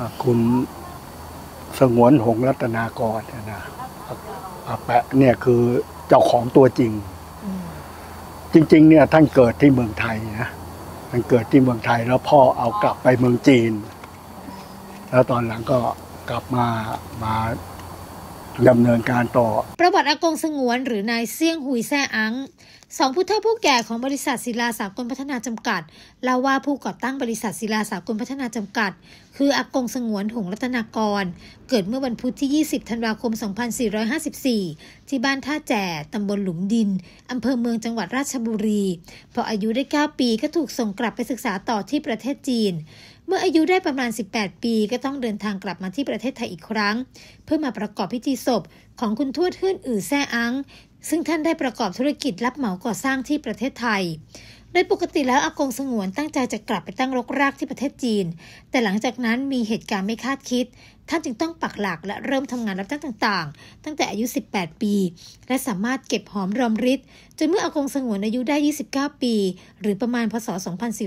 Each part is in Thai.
คุณสงวนหงส์รัตนากรนะอาแปะเนี่ยคือเจ้าของตัวจริงจริงๆเนี่ยท่านเกิดที่เมืองไทยนะท่านเกิดที่เมืองไทยแล้วพ่อเอากลับไปเมืองจีนแล้วตอนหลังก็กลับมาดำเนินการต่อประวัติอากงสงวนหรือนายเซี่ยงหุยแซ่อังสองผู้เฒ่าผู้แก่ของบริษัทศิลาสากลพัฒนาจำกัดเล่าว่าผู้ก่อตั้งบริษัทศิลาสากลพัฒนาจำกัดคืออากงสงวนหงส์รัตนากรเกิดเมื่อวันพุธที่20ธันวาคม2454ที่บ้านท่าแจ่ตำบลหลุมดินอำเภอเมืองจังหวัดราชบุรีพออายุได้9ปีก็ถูกส่งกลับไปศึกษาต่อที่ประเทศจีนเมื่ออายุได้ประมาณ18ปีก็ต้องเดินทางกลับมาที่ประเทศไทยอีกครั้งเพื่อมาประกอบพิธีศพของคุณทวดเฮื่อนอือแซ่อังซึ่งท่านได้ประกอบธุรกิจรับเหมาก่อสร้างที่ประเทศไทยโดยปกติแล้วอากงสงวนตั้งใจจะกลับไปตั้งรกรากที่ประเทศจีนแต่หลังจากนั้นมีเหตุการณ์ไม่คาดคิดท่านจึงต้องปักหลักและเริ่มทำงานรับจ้างต่างๆตั้งแต่อายุ18ปีและสามารถเก็บหอมรอมริบจนเมื่ออากงสงวนอายุได้29ปีหรือประมาณพศ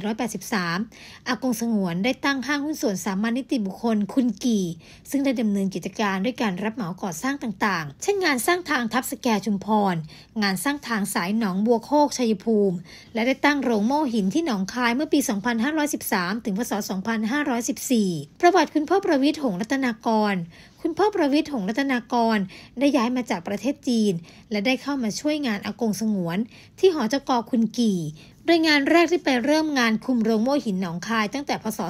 2483อากงสงวนได้ตั้งห้างหุ้นส่วนสามัญนิติบุคคลคุณกี่ซึ่งได้ดำเนินกิจการด้วยการรับเหมาก่อสร้างต่างๆเช่นงานสร้างทางทับสแกชุมพรงานสร้างทางสายหนองบัวโคกชัยภูมิและได้ตั้งโรงโม่หินที่หนองคายเมื่อปี2513ถึงพศ2514ประวัติคุณพ่อประวิตรหงส์รัตนากรคุณพ่อประวิตรหงส์รัตนากรได้ย้ายมาจากประเทศจีนและได้เข้ามาช่วยงานอากงสงวนที่หจก.คุณกี่โดยงานแรกที่ไปเริ่มงานคุมโรงโม่หินหนองคายตั้งแต่พศ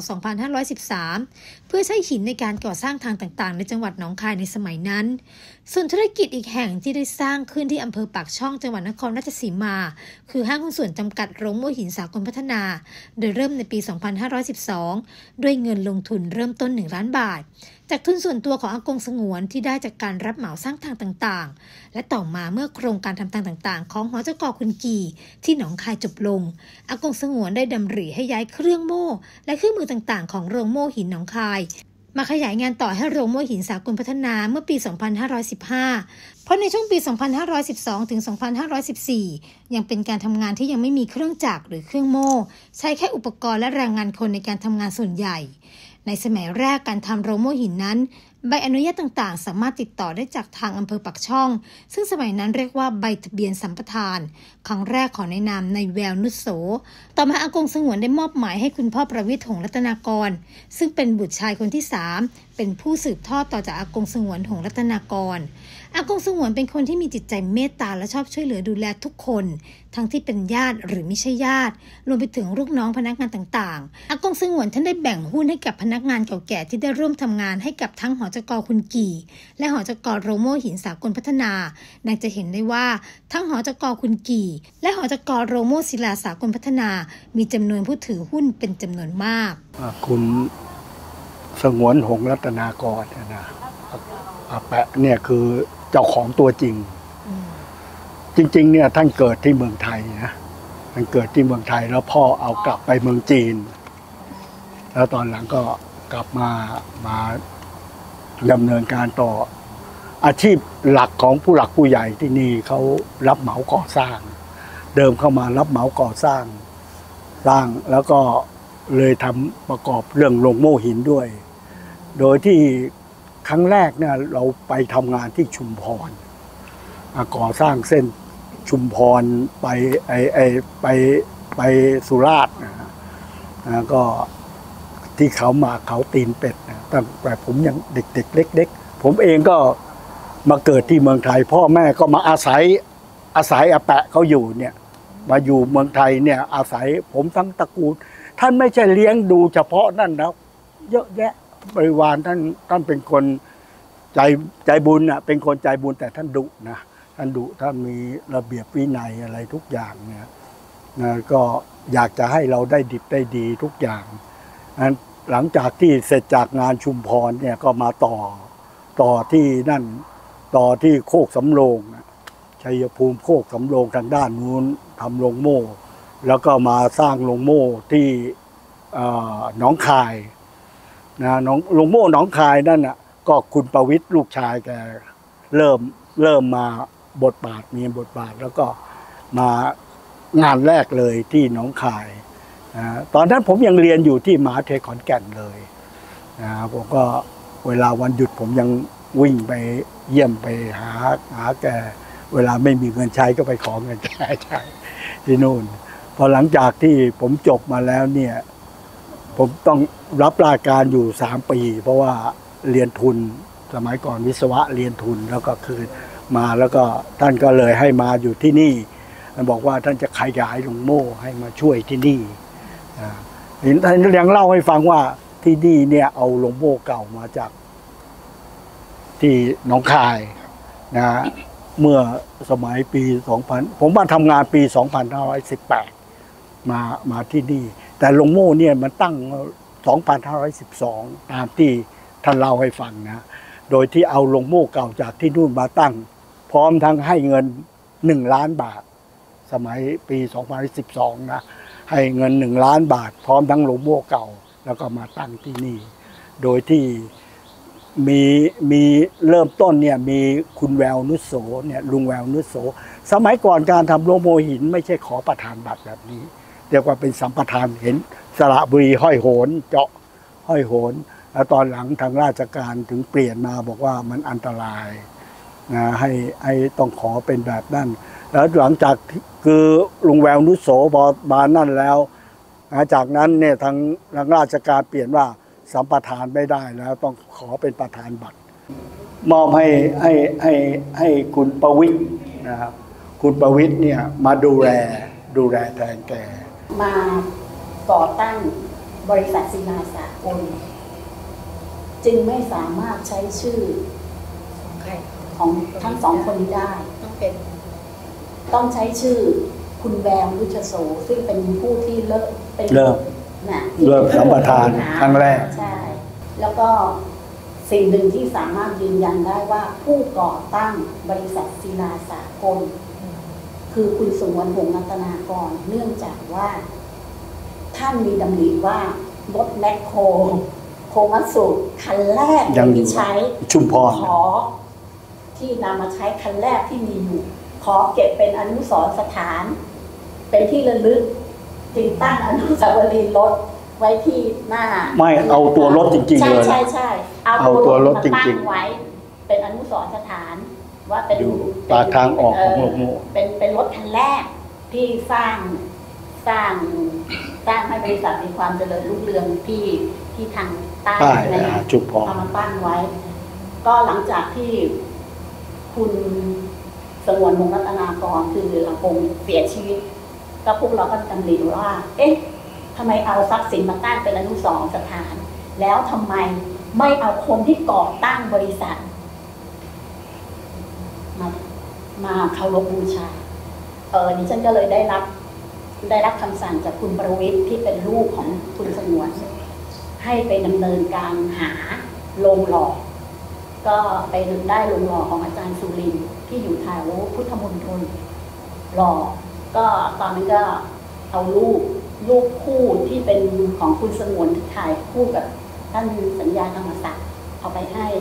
2513เพื่อใช้หินในการก่อสร้างทางต่างๆในจังหวัดหนองคายในสมัยนั้นส่วนธุรกิจอีกแห่งที่ได้สร้างขึ้นที่อำเภอปากช่องจังหวัดนครราชสีมาคือห้างหุ้นส่วนจำกัดโรงโม่หินสากลพัฒนาโดยเริ่มในปี2512ด้วยเงินลงทุนเริ่มต้น1 ล้านบาทจากทุนส่วนตัวของอากงสงวนที่ได้จากการรับเหมาสร้างทางต่างๆและต่อมาเมื่อโครงการทำทางต่างๆของหจก.คุณกี่ที่หนองคายจบลงอากงสงวนได้ดำริให้ย้ายเครื่องโม่และเครื่องมือต่างๆของโรงโม่หินหนองคายมาขยายงานต่อให้โรงโม่หินสากลพัฒนาเมื่อปี2515เพราะในช่วงปี2512ถึง2514ยังเป็นการทำงานที่ยังไม่มีเครื่องจักรหรือเครื่องโม่ใช้แค่อุปกรณ์และแรงงานคนในการทำงานส่วนใหญ่ในสมัยแรกการทำโรงโม่หินนั้นใบอนุญาตต่างๆสามารถติดต่อได้จากทางอำเภอปากช่องซึ่งสมัยนั้นเรียกว่าใบทะเบียนสัมปทานครั้งแรกของในนามในแววนุชโสต่อมาอากงสงวนได้มอบหมายให้คุณพ่อประวิตรหงส์รัตนากรซึ่งเป็นบุตรชายคนที่3เป็นผู้สืบทอดต่อจากอากงสงวนหงส์รัตนากรอากงสงวนเป็นคนที่มีจิตใจเมตตาและชอบช่วยเหลือดูแลทุกคนทั้งที่เป็นญาติหรือไม่ใช่ญาติรวมไปถึงลูกน้องพนักงานต่างๆอากงสงวนท่านได้แบ่งหุ้นให้กับพนักงานเก่าแก่ที่ได้ร่วมทำงานให้กับทั้งหจก.คุณกี่และหจก.โรงโม่หินสากลพัฒนาน่าจะเห็นได้ว่าทั้งหจก.คุณกี่และหจก.โรงโม่ศิลาสากลพัฒนามีจำนวนผู้ถือหุ้นเป็นจำนวนมากคุณสงวนหงส์รัตนากรนะอาแปะเนี่ยคือเจ้าของตัวจริงจริงๆเนี่ยท่านเกิดที่เมืองไทยนะท่านเกิดที่เมืองไทยแล้วพ่อเอากลับไปเมืองจีนแล้วตอนหลังก็กลับมาดำเนินการต่ออาชีพหลักของผู้หลักผู้ใหญ่ที่นี่เขารับเหมาก่อสร้างเดิมเข้ามารับเหมาก่อสร้างแล้วก็เลยทำประกอบเรื่องโรงโม่หินด้วยโดยที่ครั้งแรกเนี่ยเราไปทำงานที่ชุมพรก่อสร้างเส้นชุมพรไปสุราษฎร์นะก็ที่เขาตีนเป็ดนะตั้งแต่ผมยังเด็กๆเล็กๆผมเองก็มาเกิดที่เมืองไทยพ่อแม่ก็มาอาศัยอาแปะเขาอยู่เนี่ยมาอยู่เมืองไทยเนี่ยอาศัยผมทั้งตระกูลท่านไม่ใช่เลี้ยงดูเฉพาะนั่นนะเยอะแยะบริวารท่านเป็นคนใจบุญนะเป็นคนใจบุญแต่ท่านดุนะท่านดุท่านมีระเบียบวินัยอะไรทุกอย่างเนี่ยนะก็อยากจะให้เราได้ดิบได้ดีทุกอย่างนั้นหลังจากที่เสร็จจากงานชุมพรเนี่ยก็มาต่อที่นั่นต่อที่โคกสำโรงชัยภูมิโคกสำโรงทางด้านนู้นทำโรงโม่แล้วก็มาสร้างโรงโม่ที่หนองคายนะโรงโม่หนองคายนั่นน่ะก็คุณประวิตรลูกชายแกเริ่มมามีบทบาทแล้วก็มางานแรกเลยที่หนองคายตอนนั้นผมยังเรียนอยู่ที่มหาวิทยาลัยขอนแก่นเลยผมก็เวลาวันหยุดผมยังวิ่งไปเยี่ยมไปหาแกเวลาไม่มีเงินใช้ก็ไปขอเงินแกใช้ที่นู่นพอหลังจากที่ผมจบมาแล้วเนี่ยผมต้องรับราชการอยู่3 ปี เพราะว่าเรียนทุนสมัยก่อนวิศวะเรียนทุนแล้วก็คืนมาแล้วก็ท่านก็เลยให้มาอยู่ที่นี่ท่านบอกว่าท่านจะขยายหลวงโม่ให้มาช่วยที่นี่ท่านยังเล่าให้ฟังว่าที่นี่เนี่ยเอาหลวงโม่เก่ามาจากที่หนองคายนะเมื่อสมัยปี 2000 ผมมาทำงานปี 2518 มาที่นี่แต่หลวงโม่เนี่ยมันตั้ง 2512 ตามที่ท่านเล่าให้ฟังนะโดยที่เอาหลวงโม่เก่าจากที่นู่นมาตั้งพร้อมทั้งให้เงิน1 ล้านบาทสมัยปี 2012 นะให้เงิน1 ล้านบาทพร้อมทั้งหลวงโม่เก่าแล้วก็มาตั้งที่นี่โดยที่มีเริ่มต้นเนี่ยมีคุณแววนุสโสเนี่ยลุงแววนุสโสสมัยก่อนการทำโลโมหินไม่ใช่ขอประทานบัตรแบบนี้เรียกว่าเป็นสัมปทานเห็นสระบุรีห้อยโหนเจาะห้อยโหนแล้วตอนหลังทางราชการถึงเปลี่ยนมาบอกว่ามันอันตรายนะให้ต้องขอเป็นแบบนั้นแล้วหลังจากคือลุงแววนุสโสพอมานั่นแล้วจากนั้นเนี่ยทางราชการเปลี่ยนว่าสัมปทานไม่ได้แล้วต้องขอเป็นประธานบัตรมอบให้คุณประวิตรนะครับคุณประวิตรเนี่ยมาดูแลแทนแกมาก่อตั้งบริษัทศิลาสากลจึงไม่สามารถใช้ชื่อของทั้งสองคนนี้ได้ต้องใช้ชื่อคุณแววนุชโสซึ่งเป็นผู้ที่เริ่มสัมปทานครั้งแรกใช่แล้วก็สิ่งหนึ่งที่สามารถยืนยันได้ว่าผู้ก่อตั้งบริษัทศิลาสากลคือคุณสงวนหงส์รัตนากรเนื่องจากว่าท่านมีดำริว่ารถแมคโครโคมัตสึคันแรกที่ใช้ชุมพรขอที่นำมาใช้คันแรกที่มีอยู่ขอเก็บเป็นอนุสรณ์สถานเป็นที่ระลึกจึงตั้งอนุสาวรีย์รถไว้ที่หน้าไม่เอาตัวรถจริงๆเลยใช่เอาตัวรถจริงๆไว้เป็นอนุสรณ์สถานว่าเป็นปากทางออกของหลวงโม่เป็นรถคันแรกที่สร้างให้บริษัทมีความเจริญรุ่งเรืองที่ทางใต้ในจุดพอมาตั้งไว้ก็หลังจากที่คุณสงวนหงส์รัตนากรคืออากงเสียชีวิตก็พวกเราก็ดำริว่าเอ๊ะทำไมเอาทรัพย์สินมาตั้งเป็นอนุสรณ์สถานแล้วทำไมไม่เอาคนที่ก่อตั้งบริษัทมาเคารพบูชาดิฉันก็เลยได้รับคำสั่งจากคุณประวิตรที่เป็นลูกของคุณสงวนให้ไปดำเนินการหาโรงหล่อก็ไปได้โรงหล่อของอาจารย์สุรินทร์ที่อยู่แถวพุทธมณฑลหล่อก็ตอนนั้นก็เอารูปคู่ที่เป็นของคุณสงวนถ่ายคู่กับท่านสัญญาธรรมศักดิ์เอาไปให้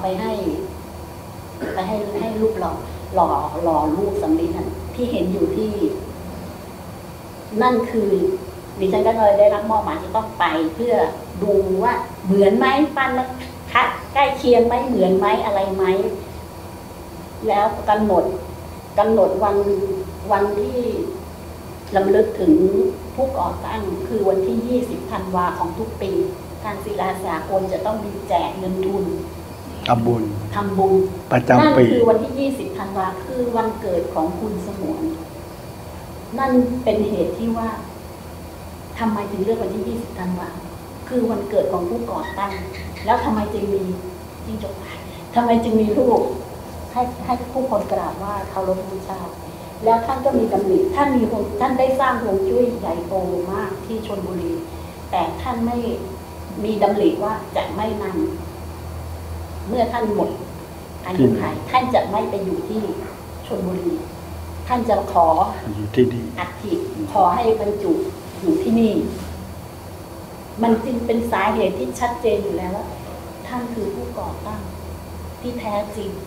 รูปหล่อรูปสำลีนั้นที่เห็นอยู่ที่นั่นคือดิฉันก็เลยได้รับมอบหมายจะต้องไปเพื่อดูว่าเหมือนไหมปั้นแล้วใกล้เคียงไหมเหมือนไหมอะไรไหมแล้วกำหนดวันที่รำลึกถึงผู้ก่อตั้งคือวันที่20 ธันวาของทุกปีทางศิลาสากลจะต้องมีแจกเงินทุนทำบุญประจำปีนั่นคือวันที่20 ธันวาคือวันเกิดของคุณสงวนนั่นเป็นเหตุที่ว่าทำไมถึงเลือกวันที่20 ธันวาคือวันเกิดของผู้ก่อตั้งแล้วทำไมจึงมีจิ้งจกทำไมจึงมีรูปให้ผู้คนกราบว่าเคารพบูชาแล้วท่านก็มีดำริท่านได้สร้างฮวงจุ้ยใหญ่โตมากที่ชลบุรีแต่ท่านไม่มีดำริว่าจะไม่นำเมื่อท่านหมดอายุขัยท่านจะไม่ไปอยู่ที่ชลบุรีท่านจะขออยู่ที่นี่อัฐิขอให้บรรจุอยู่ที่นี่มันจึงเป็นสาเหตุที่ชัดเจนอยู่แล้วว่าท่านคือผู้ก่อตั้งที่แท้จริง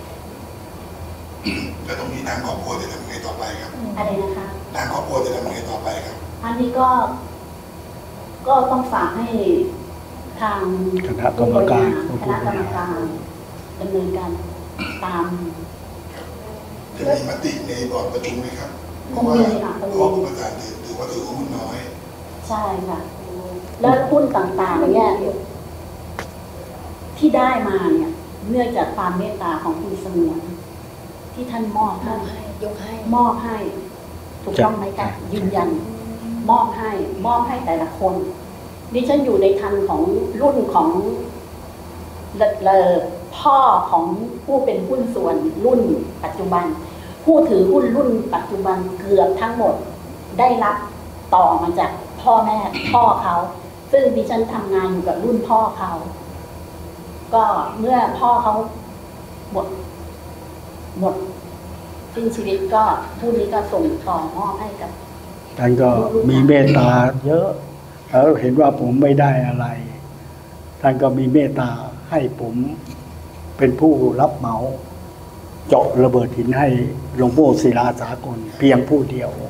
จะต้องมีทางครอบครัวจะทำยังไงต่อไปครับอะไรนะคะทางครอบครัวจะทำยังไงต่อไปครับอันนี้ก็ต้องฝากให้ททางคณะกรรมการคณะกรรมการดำเนินการตามจะมีมติในบอร์ดประชุมไหมครับเพคราะงว่ามีค่ะคงข้อมีประการถือว่าถือหุ้นน้อยใช่ค่ะ แล้วหุ้นต่างๆเนี่ยที่ได้มาเนี่ย เนื่องจากความเมตตาของคุณสงวนที่ท่านมอบให้มอบให้ ถูกต้องไหมคะยืนยันมอบให้แต่ละคนดิฉันอยู่ในทันของรุ่นของพ่อของผู้เป็นหุ้นส่วนรุ่นปัจจุบัน ผู้ถือหุ้นรุ่นปัจจุบันเกือบทั้งหมดได้รับต่อมาจากพ่อเขาซึ่งดิฉันทำงานอยู่กับรุ่นพ่อเขาก็เมื่อพ่อเขาหมดสิ้นชีวิตก็ผู้นี้ก็ส่งต่อมอบให้กับท่านก็มีเมตตาเยอะแล้วเห็นว่าผมไม่ได้อะไร ท่านก็มีเมตตาให้ผมเป็นผู้รับเหมา เจาะระเบิดหินให้หลวงพ่อศิลาสากลเพียงผู้เดียว